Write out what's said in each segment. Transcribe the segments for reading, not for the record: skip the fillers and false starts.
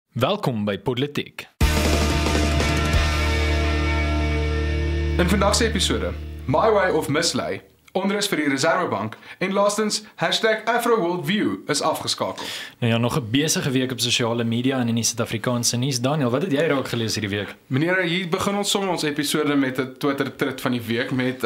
Welkom by Politiek. In vandag se episode, My Way of Mislay, onrus vir die Reservebank en laastens #AfroWorldView is afgeskakel. Nou ja, nog 'n besige week op sosiale media en in die Suid-Afrikaanse nuus. Daniel, wat het jy raak gelees hierdie week? Meneer, hier begin ons sommer ons episode met 'n Twitter thread van die week met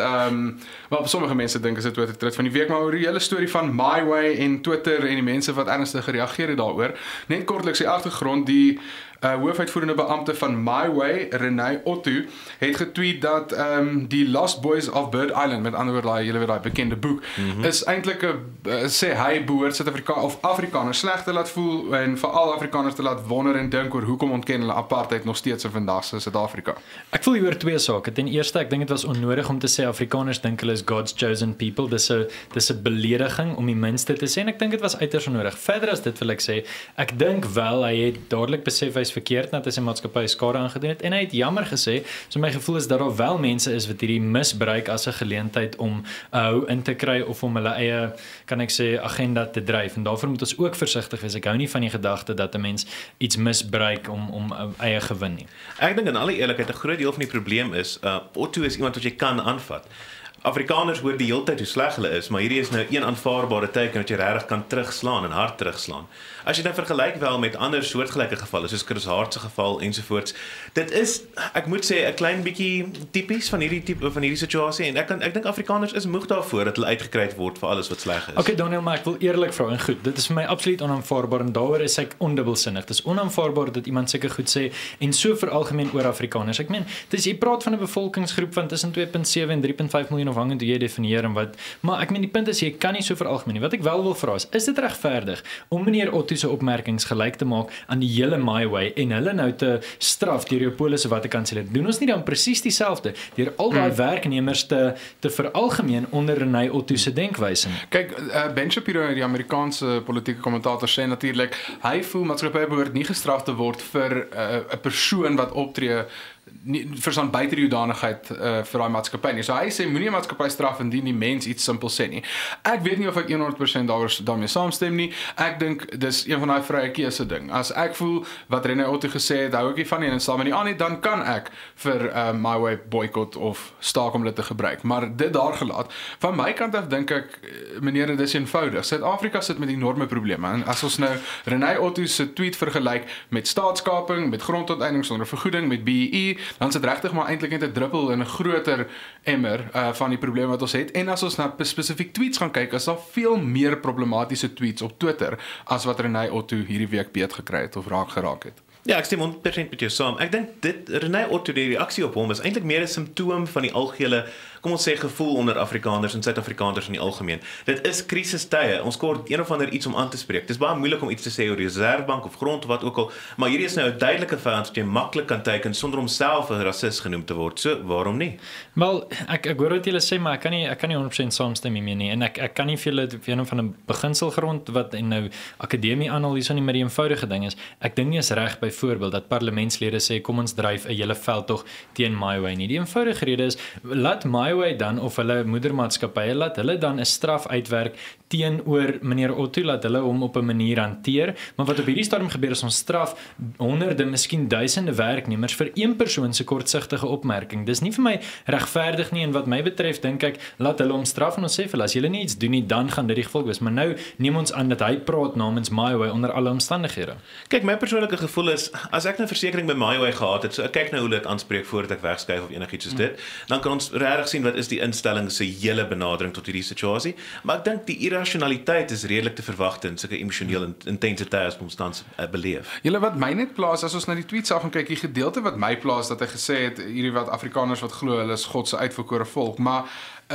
wel sommige mense dink is 'n Twitter thread van die week, maar oor die hele storie van My Way en Twitter en die mense wat ernstig gereageer het daaroor. Net kortliks die agtergrond, die hoofuitvoerende beampte van My Way, Renay Otto, het getweet dat die Lost Boys of Bird Island, met ander woorde julle weet daai bekende boek, is eintlik 'n sê hy behoort Afrikaners sleg te laat voel en veral Afrikaners te laat wonder en dink oor hoekom ontken hulle apartheid nog steeds in vandag se Suid-Afrika. Ek voel hier oor twee sake. Ten eerste, ek dink dit was onnodig om te sê Afrikaners dink hulle is God's chosen people. Dis 'n belediging om die minste te sê en ek dink dit was uiters onnodig. Verder as dit wil ek sê, ek dink wel hy het dadelik besef hy's verkeerd nadat hy sy maatskappy skade aangedoen het en hy het jammer gesê. So my gevoel is dat daar wel mense is wat hierdie misbruik as 'n geleentheid om hou in te kry of om hulle eie, kan ek sê, agenda te dryf. En daarvoor moet ons ook versigtig wees. Ek hou nie van die gedagte dat 'n mens iets misbruik om eie gewin nie. Ek dink in alle eerlikheid 'n groot deel van die probleem is Otto is iemand wat jy kan aanvat. Afrikaners hoor die hele tyd hoe sleg hulle is, maar hierdie is nou een aanvaarbare teken dat jy regtig kan terugslaan en hard terugslaan. As jy nou vergelyk wel met ander soortgelyke gevalle soos Chris Hart se geval ensovoorts, dit is, ek moet sê, 'n klein bietjie tipies van hierdie situasie en ek dink Afrikaners is moeg daarvoor dat hulle uitgekry word vir alles wat sleg is. Okay, Daniel, maar ek wil eerlik vra en goed, dit is vir my absoluut onaanvaarbaar en daaroor is ek ondubbelsinnig. Dit is onaanvaarbaar dat iemand sulke goed sê en so veralgemeen oor Afrikaners. Ek meen, jy praat van 'n bevolkingsgroep van tussen 2.7 en 3.5 miljoen afhangend hoe jy definieer en wat, maar ek meen die punt is jy kan nie so veralgemeen nie. Wat ek wel wil vra is dit regverdig om meneer Otto se opmerkings gelyk te maak aan die hele My Way en hulle nou te straf deur Leopold se Vatikanse? Doen ons nie dan presies dieselfde deur al daai werknemers te veralgemeen onder Renay Otto se denkwyse nie? Kyk, Ben Shapiro, die Amerikaanse politieke kommentator, sê natuurlik hy voel maatskappy behoort nie gestraf te word vir 'n persoon wat optree verstaan buite die hoedanigheid vir daai maatskappy nie. So hy sê moenie 'n maatskappy straf indien die mens iets simpel sê nie. Ek weet nie of ek 100% daarmee saamstem nie. Ek dink dis een van daai vrye keuse ding. As ek voel wat Renay Otto gesê het, hou ek nie van nie en staan met nie aan nie, dan kan ek vir My Way boycott of staak om dit te gebruik. Maar dit daar gelaat. Van my kant af dink ek, meneer, dit is eenvoudig. Suid-Afrika sit met enorme probleme. En as ons nou Renay Otto se tweet vergelyk met staatskaping, met grondonteiening sonder vergoeding, met BEE, dan is dit regtig maar eintlik net 'n druppel in 'n groter emmer van die probleme wat ons het. En as ons na spesifiek tweets gaan kyk, is daar veel meer problematiese tweets op Twitter as wat Renay Otto hierdie week beet gekry het of raak geraak het. Ja, ek stem 100% met jou saam. Ek dink Renay Otto, die reaksie op hom is eintlik meer 'n simptoom van die algehele, kom ons sê, gevoel onder Afrikaners en Suid-Afrikaners in die algemeen. Dit is krisistye. Ons kort een of ander iets om aan te spreek. Dit is baie moeilik om iets te sê oor die Reservebank of grond of wat ook al, maar hierdie is nou 'n duidelike vyand wat jy maklik kan teiken sonder om self 'n rasis genoem te word. So, waarom nie? Wel, ek hoor wat julle sê, maar ek kan nie 100% saamstem hiermee nie. En ek kan nie vir julle een van 'n beginselgrond wat en nou akademie aanhaal hierso nie, maar die eenvoudige ding is, ek dink nie is reg byvoorbeeld dat parlementslede sê kom ons dryf 'n hele veldtog teen My Way nie. Die eenvoudige rede is laat My Way dan of hulle moedermaatskappye laat hulle dan 'n straf uitwerk teenoor meneer Otto, laat hulle hom op 'n manier hanteer. Maar wat op hierdie stadium gebeur is ons straf honderde, miskien duisende werknemers vir een persoon se kortsigtige opmerking. Dis nie vir my regverdig nie en wat my betref dink ek laat hulle hom straf en ons sê vir hulle as julle nie iets doen nie, dan gaan dit die gevolg wees. Maar nou neem ons aan dat hy praat namens My Way onder alle omstandighede. Kyk, my persoonlike gevoel is as ek nou versekering by My Way gehad het, so ek kyk nou hoe dit aanspreek voordat ek wegskuif of enigiets soos dit, dan kan ons regtig sien wat is die instelling se hele benadering tot hierdie situasie. Maar ek dink die irrasionaliteit is redelik te verwag in sulke emosionele intense tye as ons tans beleef. Julle wat my net plaas as ons na die tweets af gaan kyk, die gedeelte wat my plaas dat hy gesê het hierdie wat Afrikaners wat glo hulle is God se uitverkore volk, maar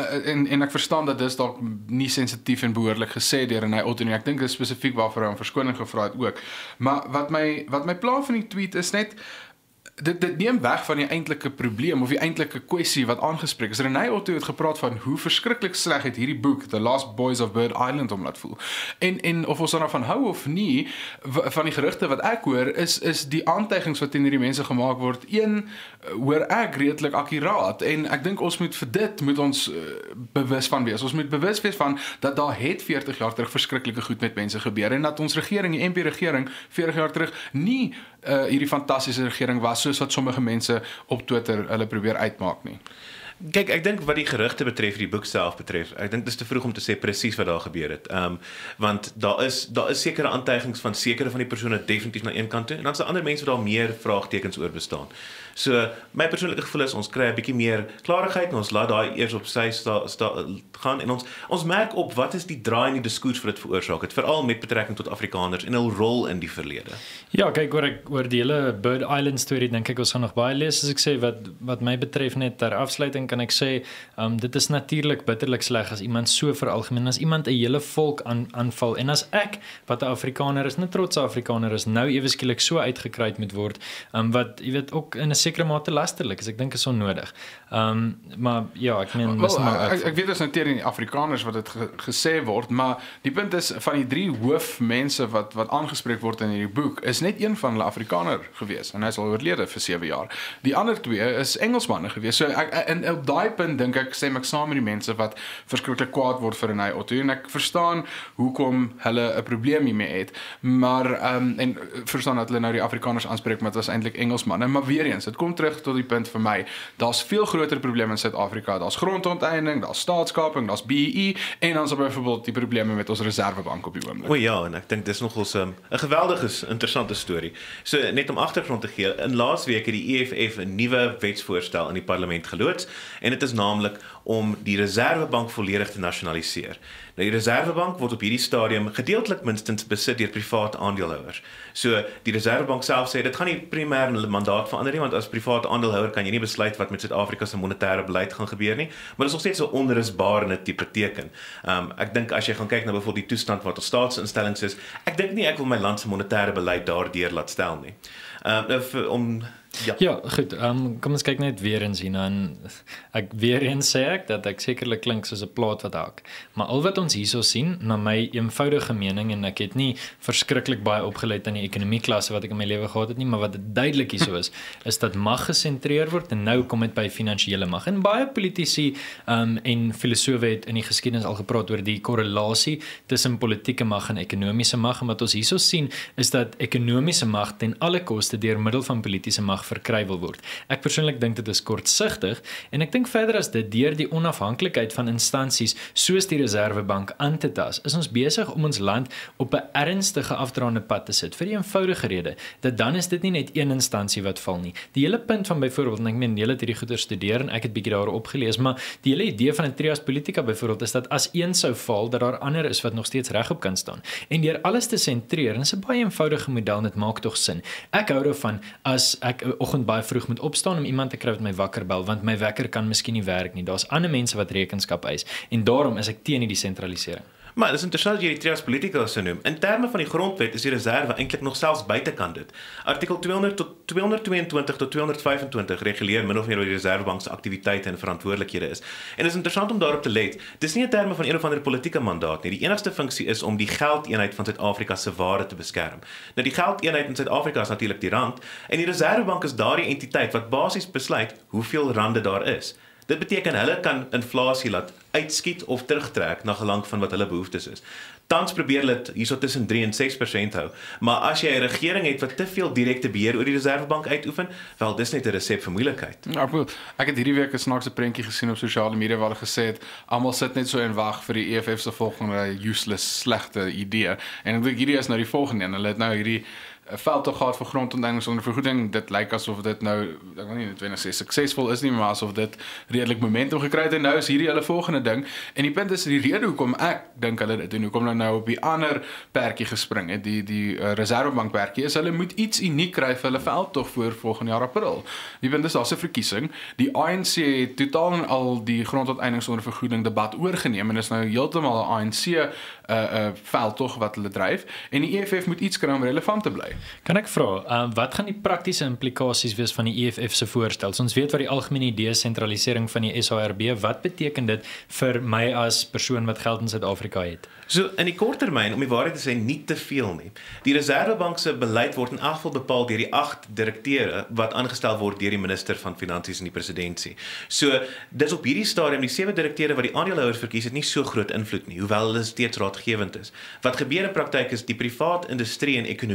en ek verstaan dat dis dalk nie sensitief en behoorlik gesê deur Renay Otto nie. Ek dink dis spesifiek waarvoor hy om verskoning gevra het ook. Maar wat my pla van die tweet is net dit neem weg van die eintlike probleem of die eintlike kwessie wat aangespreek is. Renay Otto het gepraat van hoe verskriklik sleg het hierdie boek The Lost Boys of Bird Island om laat voel. En of ons daarvan hou of nie, van die gerugte wat ek hoor, is die aantuigings wat teen hierdie mense gemaak word, hoor ek redelik akkuraat. En ek dink ons moet vir dit bewus van wees. Ons moet bewus wees van dat daar het 40 jaar terug verskriklike goed met mense gebeur en dat ons regering, die MP regering 40 jaar terug nie hierdie fantastiese regering was soos wat sommige mense op Twitter hulle probeer uitmaak nie. Kyk, ek dink wat die gerugte betref, die boek self betref, ek dink dis te vroeg om te sê presies wat daar gebeur het. Want daar is sekere aantuigings van sekere van die persone definitief na een kant toe en dan is daar ander mense wat daar meer vraagtekens oor bestaan. So my persoonlike gevoel is ons kry 'n bietjie meer klarigheid en ons laat daai eers op sy gaan en ons merk op wat is die draai in die diskurs vir dit veroorsaak het, veral met betrekking tot Afrikaners en hul rol in die verlede. Ja, kyk oor die hele Bird Island storie dink ek ons gaan nog baie lees as ek sê wat my betref net ter afsluiting kan ek sê dit is natuurlik bitterlik sleg as iemand so veralgemeen as iemand 'n hele volk aanval en as ek wat 'n Afrikaner is, 'n trotse Afrikaner is nou ewe skielik so uitgekruid moet word wat jy weet ook in 'n sekere mate lasterlik is. Ek dink is onnodig. Maar ja, ek meen ek weet dis natuurlik nie Afrikaners wat dit gesê word, maar die punt is van die 3 hoofmense wat aangespreek word in hierdie boek, is net een van hulle Afrikaner gewees en hy is al oorlede vir 7 jaar. Die ander 2 is Engelsmanne gewees. So en op daai punt dink ek stem ek saam met die mense wat verskriklik kwaad word vir Renay Otto en ek verstaan hoekom hulle 'n probleem hiermee het, maar en verstaan dat hulle nou die Afrikaners aanspreek maar dit was eintlik Engelsmanne, maar weer eens dit kom terug tot die punt vir my, daar's veel groter probleme in Suid-Afrika, daar's grondonteeneming, daar's staatskaping, daar's BEE en dan is daar byvoorbeeld die probleme met ons reservebank op die oomblik. O ja, en ek dink dis nogals 'n geweldige interessante storie. So net om agtergrond te gee, in laasweek het die EFF 'n nuwe wetsvoorstel in die parlement geloods en dit is naamlik om die reservebank volledig te nasionaliseer. Nou die reservebank word op hierdie stadium gedeeltelik minstens besit deur private aandeelhouers. So die reservebank self sê dit gaan nie primêr hulle mandaat verander nie want as private aandeelhouer kan jy nie besluit wat met Suid-Afrika se monetêre beleid gaan gebeur nie, maar dit is nog steeds so onrusbare tipe teken. Ek dink as jy gaan kyk na byvoorbeeld die toestand wat ons staatsinstellings is, ek dink nie ek wil my land se monetêre beleid daardeur laat stel nie. Ja, goed. Kom ons kyk net weer eens hierna en ek weer eens sê ek dat ek sekerlik klink soos 'n plaat wat hak. Maar al wat ons hierso sien, na my eenvoudige mening en ek het nie verskriklik baie opgeleid aan die ekonomieklasse wat ek in my lewe gehad het nie, maar wat dit duidelik hierso is dat mag gesentreer word en nou kom dit by finansiële mag. En baie politici en filosofe het in die geskiedenis al gepraat oor die korrelasie tussen politieke mag en ekonomiese mag en wat ons hierso sien is dat ekonomiese mag ten alle koste deur middel van politieke mag verkry wil word. Ek persoonlik dink dit is kortsigtig en ek dink verder as dit deur die onafhanklikheid van instansies soos die Reservebank aan te tas, is ons besig om ons land op 'n ernstige afdraande pad te sit vir die eenvoudige rede dat dan is dit nie net een instansie wat val nie. Die hele punt van byvoorbeeld, en ek meen julle het hierdie goeie studeer en ek het bietjie daaroor opgelees, maar die hele idee van 'n trias politica byvoorbeeld is dat as een sou val, dat daar ander is wat nog steeds regop kan staan. En deur alles te sentreer, en dit is 'n baie eenvoudige model en dit maak tog sin. Ek hou daarvan as ek 'n oggend baie vroeg moet opstaan om iemand te kry wat my wakker bel, want my wekker kan miskien nie werk nie. Daar's ander mense wat rekenskap eis en daarom is ek teen die desentralisering. Maar dis interessant dat jy die trias politica so noem. In terme van die grondwet is die reserve eintlik nog selfs buitekant dit. Artikel 222 tot 225 reguleer min of meer oor die reservebank se aktiwiteite en verantwoordelikhede is. En dit is interessant om daarop te let. Dis nie in terme van een of ander politieke mandaat nie. Die enigste funksie is om die geldeenheid van Suid-Afrika se waarde te beskerm. Nou die geldeenheid in Suid-Afrika is natuurlik die rand en die reservebank is daardie entiteit wat basies besluit hoeveel rande daar is. Dit beteken hulle kan inflasie laat uitskiet of terugtrek na gelang van wat hulle behoeftes is. Tans probeer hulle dit hierso tussen 3 en 6% hou. Maar as jy 'n regering het wat te veel direkte beheer oor die Reservebank uitoefen, wel dis net 'n resep vir moeilikheid. Ja, ek het hierdie week 'n snaakse prentjie gesien op sosiale media waar hulle gesê het almal sit net so en wag vir die EFF se volgende useless slegte idee. En ek dink hierdie is nou die volgende een. Hulle het nou hierdie veldtog gehad vir grondonteeneming sonder vergoeding. Dit lyk asof dit nou, ek wil nie noodwendig sê suksesvol is nie, maar asof dit redelik momentum gekry het en nou is hierdie hulle volgende ding. En die punt is die rede hoekom ek dink hulle dit doen, hoekom nou op die ander perdjie gespring het, die Reservebank perdjie, is hulle moet iets uniek kry vir hulle veldtog voor volgende jaar April. Die punt is daar's 'n verkiesing. Die ANC het totaal en al die grondonteeneming sonder vergoeding debat oorgeneem en is nou heeltemal 'n ANC veldtog wat hulle dryf en die EFF moet iets kry om relevant te bly. Kan ek vra, wat gaan die praktiese implikasies wees van die EFF se voorstel? Ons weet wat die algemene idee sentralisering van die SARB, wat beteken dit vir my as persoon wat geld in Suid-Afrika het? So in die kort termyn, om die waarheid te sê, nie te veel nie. Die Reservebank se beleid word in elk geval bepaal deur die 8 direkteure wat aangestel word deur die minister van Finansies in die presidentskap. So dis op hierdie stadium die 7 direkteure wat die aandeelhouers verkies het nie so groot invloed nie, hoewel hulle steeds raadgewend is. Wat gebeur in praktyk is die privaat industrie en ekonomie in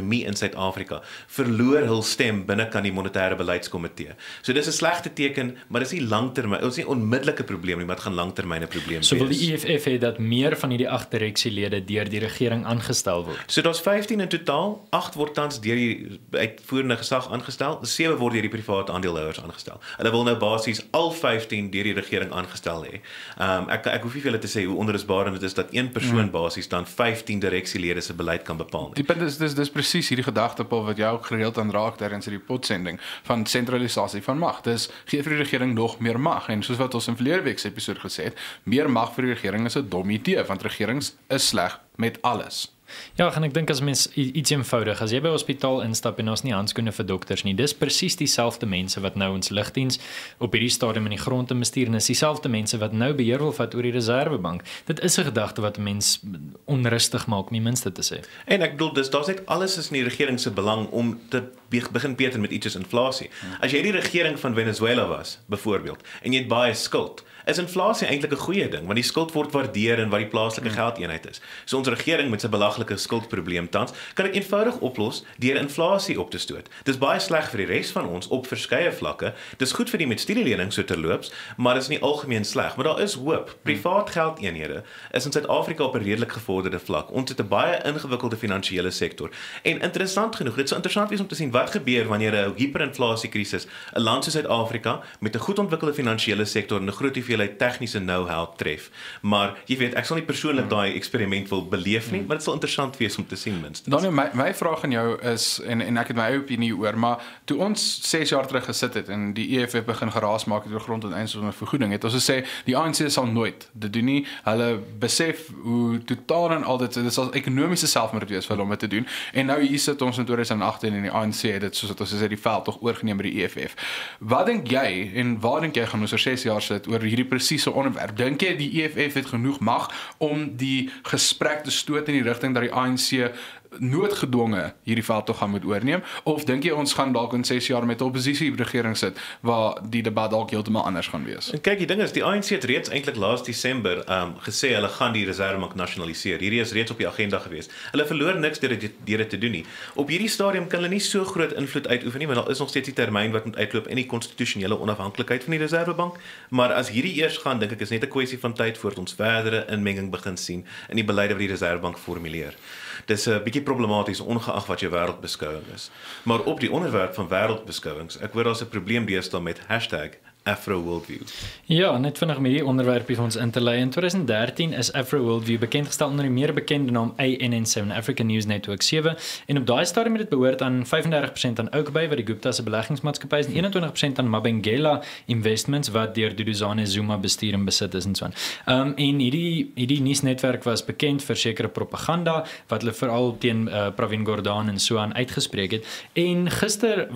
Suid-Afrika verloor hul stem binne kan die monetêre beleidskomitee. So dis 'n slegte teken, maar dis nie langtermyn, dit is nie 'n onmiddellike probleem nie, maar dit gaan langtermyne probleem wees. So wil die EFF hê dat meer van hierdie 8 direksielede deur die regering aangestel word. So daar's 15 in totaal, 8 word tans deur die uitvoerende gesag aangestel, 7 word deur die private aandeelhouers aangestel. Hulle wil nou basies al 15 deur die regering aangestel hê. Ek hoef nie vir julle te sê hoe onrusbarend dit is dat een persoon basies dan 15 direksielede se beleid kan bepaal nie. Die punt is dis presies hierdie gedagte Paul wat jy ook gereeld aan raak tydens hierdie potsending van sentralisasie van mag. Dis gee vir die regering nog meer mag en soos wat ons in verlede week se episode gesê het, meer mag vir die regering is 'n dom idee want regerings is sleg met alles. Ja, en ek dink as mens iets eenvoudig, as jy by 'n hospitaal instap en ons nie handskoene vir dokters nie, dis presies dieselfde mense wat nou ons lugdiens op hierdie stadium in die grond te bestuur en dis dieselfde mense wat nou beheer wil vat oor die Reserwebank. Dit is 'n gedagte wat 'n mens onrustig maak, om die minste te sê. En ek bedoel daar's net alles is in die regering se belang om te begin beter met iets soos inflasie. As jy die regering van Venezuela was, byvoorbeeld, en jy het baie skuld, is inflasie eintlik 'n goeie ding, want die skuld word waardeer in wat die plaaslike geldeenheid is. So ons regering met sy belaglike skuldprobleem tans, kan dit eenvoudig oplos deur inflasie op te stoot. Dis baie sleg vir die res van ons op verskeie vlakke. Dis goed vir die met studielenings so terloops, maar dit is nie algemeen sleg, maar daar is hoop. Privaat geldeenhede is in Suid-Afrika op 'n redelik gevorderde vlak. Ons het 'n baie ingewikkelde finansiële sektor. En interessant genoeg, dit sou interessant wees om te sien wat gebeur wanneer 'n hiperinflasiekrisis 'n land soos Suid-Afrika met 'n goed ontwikkelde finansiële sektor en 'n groot hoeveelheid tegniese know-how tref. Maar jy weet, ek sal nie persoonlik daai eksperiment wil beleef nie, maar dit sal interessant wees om te sien minstens. Daniel, my vraag aan jou is en ek het my eie opinie oor, maar toe ons 6 jaar terug gesit het en die EFF begin geraas maak oor grond en eiendomsonde vergoeding, het ons gesê die ANC sal nooit dit doen nie. Hulle besef hoe totaal en al dit is as ekonomiese selfmoord wees vir hulle om dit te doen. En nou hier sit ons in 2018 en die ANC het dit soos wat ons sê die veld tog oorgeneem by die EFF. Wat dink jy en waar dink jy gaan ons oor 6 jaar sit oor hierdie presiese onderwerp? Dink jy die EFF het genoeg mag om die gesprek te stoot in die rigting dat die ANC noodgedwonge hierdie veld tog gaan moet oorneem, of dink jy ons gaan dalk in 6 jaar met 'n oppositieregering sit waar die debat dalk heeltemal anders gaan wees? En kyk, die ding is die ANC het reeds eintlik laas Desember gesê hulle gaan die Reserwebank nasionaliseer. Hierdie is reeds op die agenda gewees. Hulle verloor niks deur dit te doen nie. Op hierdie stadium kan hulle nie so groot invloed uitoefen nie, want daar is nog steeds die termyn wat moet uitloop en die konstitusionele onafhanklikheid van die Reserwebank. Maar as hierdie eers gaan, dink ek is net 'n kwessie van tyd voordat ons verdere inmenging begin sien in die beleide wat die Reserwebank formuleer. Dis 'n bietjie problematies ongeag wat jou wêreldbeskouing is. Maar op die onderwerp van wêreldbeskouings, ek hoor daar's 'n probleem deesdae met #AfroWorldview. Ja, net vinnig met die onderwerpie vir ons in te lei. In 2013 is AfroWorldview bekendgestel onder die meer bekende naam ANN7, African News Network 7, en op daai stadium het dit behoort aan 35% aan Oakbay wat die Gupta se beleggingsmaatskappy is en 21% aan Mabengela Investments wat deur Duduzane Zuma bestuur en besit is en so aan. En hierdie nuusnetwerk was bekend vir sekere propaganda wat hulle veral teen Pravin Gordhan en so aan uitgespreek het. En gister,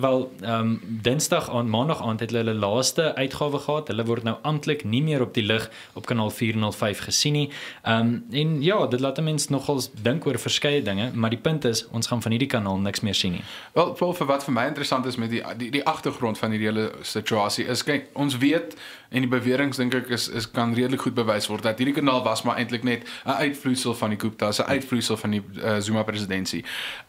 Dinsdag aan Maandag aand het hulle laaste uitgawe gehad. Hulle word nou amptelik nie meer op die lig op kanaal 405 gesien nie. En ja, dit laat 'n mens nogals dink oor verskeie dinge, maar die punt is ons gaan van hierdie kanaal niks meer sien nie. Wel, vir wat vir my interessant is met die agtergrond van hierdie hele situasie is, kyk, ons weet en die beweringe dink ek is kan redelik goed bewys word dat hierdie kanaal was maar eintlik net 'n uitvloeisel van die Gupta's, 'n uitvloeisel van die Zuma presidentskap.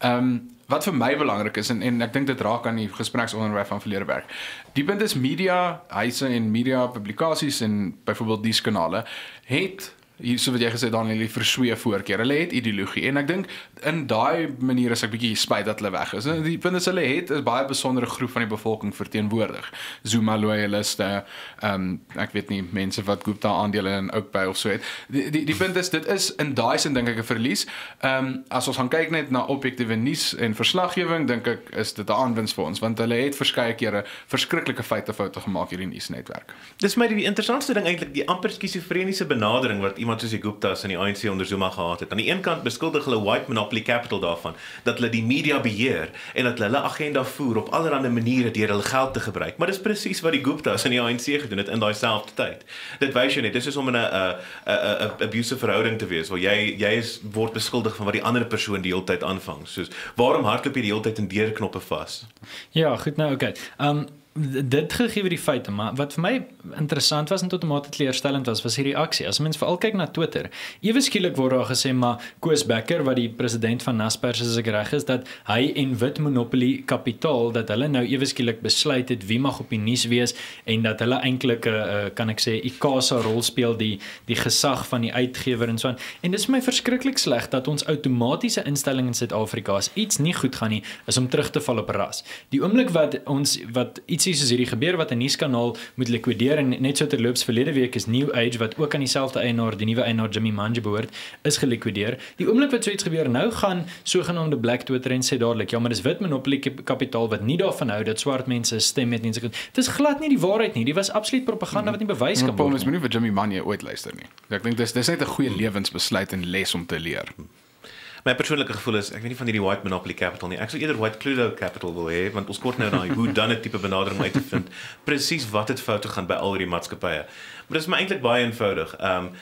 Wat vir my belangrik is en ek dink dit raak aan die gespreksonderwerp van verlede werk. Die punt is media, huise en media publikasies en byvoorbeeld die kanale het hier so wat jy gesê Daniel, die versweef voorkeur. Hulle het ideologie en ek dink in daai manier is ek bietjie spyt dat hulle weg is. Die punt is hulle het 'n baie besondere groep van die bevolking verteenwoordig. Zuma loyaliste, ek weet nie mense wat Gupta aandele in Oakbay of so het. Die punt is dit is in daai sin dink ek 'n verlies. As ons gaan kyk net na objektiewe nuus en verslaggewing, dink ek is dit 'n aanwinst vir ons want hulle het verskeie kere verskriklike foute gemaak hierdie nuusnetwerk. Dis my die interessantste ding eintlik, die amper skizofreniese benadering wat iemand soos die Gupta's en die ANC onder Zuma gehad het. Aan die een kant beskuldig hulle white monopoly capital daarvan dat hulle die media beheer en dat hulle agenda voer op allerlei maniere deur hulle geld te gebruik. Maar dis presies wat die Gupta's en die ANC gedoen het in daai selfde tyd. Dit wys jou net, dis is om in 'n abusive verhouding te wees waar jy word beskuldig van wat die ander persoon die hele tyd aanvang. Soos waarom hardloop jy die hele tyd in deurknoppe vas? Ja, goed nou, okay. dit gegee die feite, maar wat vir my interessant was en tot 'n mate teleurstellend was die reaksie. As mens veral kyk na Twitter, ewe skielik word daar gesê, maar Koos Bekker, wat die president van Naspers is, as ek reg is, dat hy en Wit Monopoly Kapitaal, dat hulle nou ewe skielik besluit het wie mag op die nuus wees en dat hulle eintlik kan ek sê ICASA rol speel, die gesag van die uitgewer en so aan. En dit is vir my verskriklik sleg dat ons outomatiese instelling in Suid-Afrika, as iets nie goed gaan nie, is om terug te val op ras. Die oomblik wat ietsie soos hierdie gebeur, wat 'n nuuskanaal moet likwideer, en net so terloops verlede week is New Age, wat ook aan dieselfde eienaar, die nuwe eienaar Jimmy Manje behoort, is gelikwideer. Die oomblik wat so iets gebeur, nou gaan sogenaamde Black Twitter en sê dadelik, ja, maar dis Wit Monopoly Kapitaal wat nie daarvan hou dat swart mense stem het nie. Dit is glad nie die waarheid nie. Die was absoluut propaganda wat nie bewys kan word. Paul, nie vir Jimmy Manje ooit luister nie. Ek dink dis net 'n goeie lewensbesluit en les om te leer. My persoonlike gevoel is, ek weet nie van hierdie White Monopoly Capital nie. Ek sou eerder White Cluedo Capital wil hê, want ons kort nou daai hoe dan 'n tipe benadering om uit te vind presies wat het foute gaan by al hierdie maatskappye. Maar dit is maar eintlik baie eenvoudig.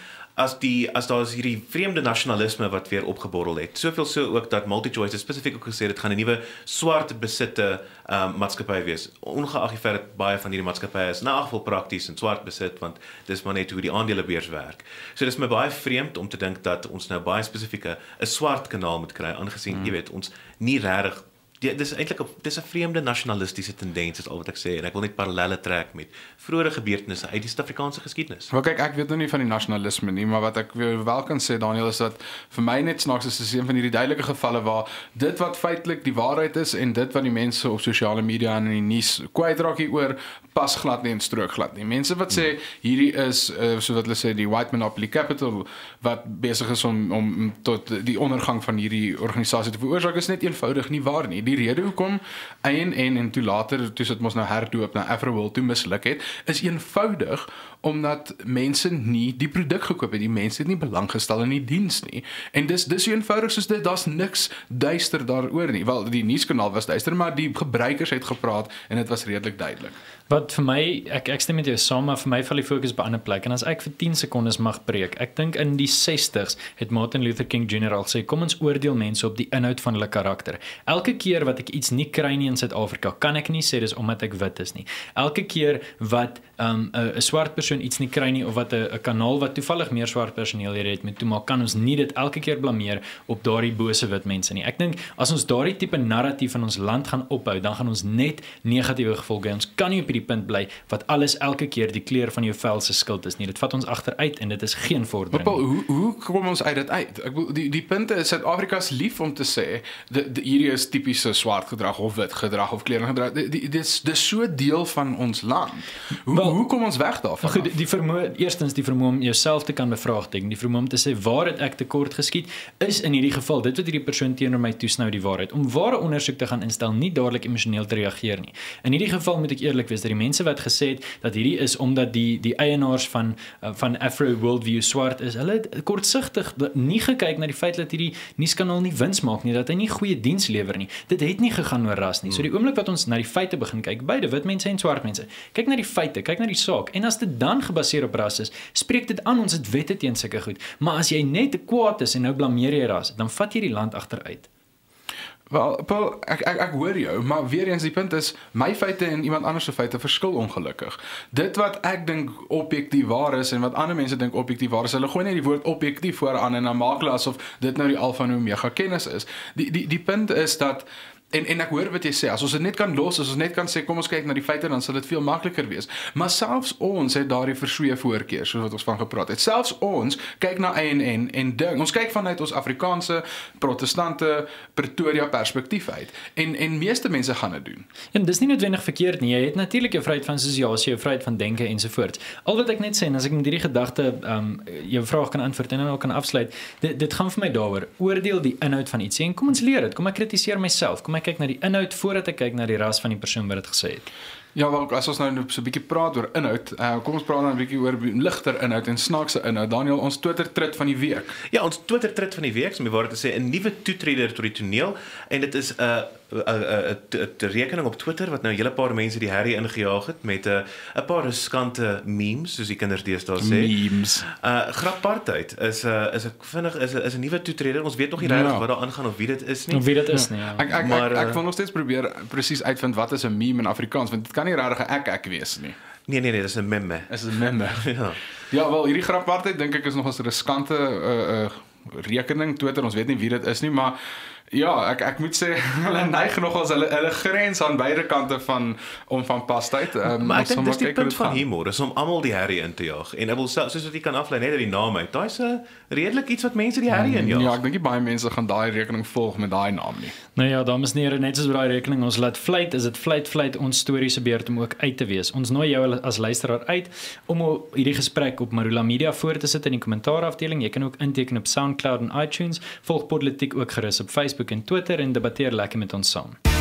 As daar is hierdie vreemde nasionalisme wat weer opgeborrel het. Soveel so ook dat MultiChoice het spesifiek ook gesê dit gaan 'n nuwe swart besitte maatskappy wees. Ongeag die feit dat baie van hierdie maatskappye is in geval prakties in swart besit, want dis maar net hoe die aandelebeurs werk. So dis my baie vreemd om te dink dat ons nou baie spesifieke 'n swart kanaal moet kry, aangesien jy weet ons nie regtig. Dis eintlik 'n vreemde nasionalistiese tendens is al wat ek sê, en ek wil net parallelle trek met vroeëre gebeurtenisse uit die Suid-Afrikaanse geskiedenis. Maar kyk, ek weet nou nie van die nasionalisme nie, maar wat ek wel kan sê, Daniel, is dat vir my net snaaks is een van hierdie duidelike gevalle waar dit wat feitelik die waarheid is en dit wat die mense op sosiale media en in die nuus kwytraak hieroor, pas glad nie en strook glad nie. Mense wat sê hierdie is so wat hulle sê die White Monopoly Capital wat besig is om tot die ondergang van hierdie organisasie te veroorsaak, is net eenvoudig nie waar nie. Die rede hoekom en toe later, toe sit ons nou herdoop na Afroworld toe misluk het, is eenvoudig omdat mense nie die produk gekoop het, die mense het nie belang gestel in die diens nie. En dis so eenvoudig soos dit, daar's niks duister daaroor nie. Wel, die nuuskanaal was duister, maar die gebruikers het gepraat en dit was redelik duidelik. Wat vir my, ek stem met jou saam, maar vir my val die fokus by 'n ander plek. En as ek vir 10 sekondes mag breek, ek dink in die 60s het Martin Luther King Jr. al gesê, kom ons oordeel mense op die inhoud van hulle karakter. Elke keer wat ek iets nie kry nie in Suid-Afrika, kan ek nie sê dis omdat ek wit is nie. Elke keer wat 'n swart persoon iets nie kry nie, of wat 'n kanaal wat toevallig meer swart personeellede het met toe maak, kan ons nie dit elke keer blameer op daardie bose wit mense nie. Ek dink as ons daardie tipe narratief in ons land gaan ophou, dan gaan ons net negatiewe gevolge hê. Ons kan nie op die punt bly wat alles elke keer die kleur van jou vel se skuld is nie. Dit vat ons agteruit en dit is geen vordering. Maar Paul, hoe kom ons uit dit uit? Ek bedoel die punte is Suid-Afrika is lief om te sê hierdie is tipiese swart gedrag of wit gedrag of kleurgedrag. Dis so deel van ons land. Hoe kom ons weg daarvan? Goed, eerstens die vermoë om jouself te kan bevraagteken, die vermoë om te sê waar het ek tekort geskiet, is in hierdie geval dit wat hierdie persoon teenoor my toesnou die waarheid. Om ware ondersoek te gaan instel, nie dadelik emosioneel te reageer nie. In hierdie geval moet ek eerlik wees dat die mense wat gesê het dat hierdie is omdat die eienaars van Afro Worldview swart is, hulle het kortsigtig nie gekyk na die feit dat hierdie nuuskanaal nie wins maak nie, dat hy nie goeie diens lewer nie. Dit het nie gegaan oor ras nie. So die oomblik wat ons na die feite begin kyk, beide wit mense en swart mense, kyk na die feite, kyk na die saak, en as dit dan gebaseer op ras is, spreek dit aan, ons het wette teen sulke goed. Maar as jy net kwaad is en nou blameer jy ras, dan vat jy die land agteruit. Wel, Paul, ek hoor jou, maar weer eens die punt is, my feite en iemand anders se feite verskil ongelukkig. Dit wat ek dink objektief waar is en wat ander mense dink objektief waar is, hulle gooi net die woord objektief vooraan en dan maak hulle asof dit nou die alfa en omega kennis is. Die punt is dat En ek hoor wat jy sê, as ons dit net kan los, as ons net kan sê, kom ons kyk na die feite, dan sal dit veel makliker wees. Maar selfs ons het daardie versweë voorkeur, soos wat ons van gepraat het. Selfs ons kyk na ANN en ding. Ons kyk vanuit ons Afrikaanse, protestante, Pretoria perspektief uit. En meeste mense gaan dit doen. En dis nie noodwendig verkeerd nie. Jy het natuurlik jou vryheid van assosiasie, jou vryheid van denke ensovoorts. Al wat ek net sê, en as ek met hierdie gedagte jou vraag kan antwoord en dan ook kan afsluit, dit gaan vir my daaroor. Oordeel die inhoud van iets en kom ons leer dit. Kom ek kritiseer myself. Kom ek kyk na die inhoud voordat ek kyk na die ras van die persoon wat dit gesê het. Ja, wel, as ons nou so 'n bietjie praat oor inhoud, kom ons praat dan 'n bietjie oor ligter inhoud en snaakse inhoud. Daniel, ons Twitter-trit van die week. Ja, ons Twitter-trit van die week, om die waarheid te sê, 'n nuwe toetreder tot die toneel, en dit is 'n rekening op Twitter wat nou 'n hele paar mense die herrie ingejaag het met 'n paar riskante memes, soos die kinders deesdae sê. Memes. Grapartheid is 'n nuwe toetreder. Ons weet nog nie regtig wat daar aangaan of wie dit is nie. Of wie dit is nie. Ja. Ek wil nog steeds probeer presies uitvind wat is 'n meme in Afrikaans, want dit kan nie regtig 'n ek wees nie. Nee, dis 'n meme. Is 'n meme. Ja. Ja, wel, hierdie grappartyd dink ek is nog 'n riskante rekening Twitter, ons weet nie wie dit is nie, maar ja, ek moet sê hulle neig nogals hulle grens aan beide kante om van pastyd. Maar ek dink dis die punt van humor, is om almal die herrie in te jaag. En ek wil soos wat jy kan aflei net uit die naam uit. Daai's 'n redelik iets wat mense die herrie injaag. Ja, ek dink nie baie mense gaan daai rekening volg met daai naam nie. Nou ja, dames en here, net soos by daai rekening, ons laat vlieg, is dit vlieg ons storie se beurt om ook uit te wees. Ons nooi jou as luisteraar uit om hierdie gesprek op Marula Media voor te sit in die kommentaarafdeling. Jy kan ook inteken op SoundCloud en iTunes. Volg Politiek ook gerus op Facebook en Twitter en debatteer lekker met ons saam.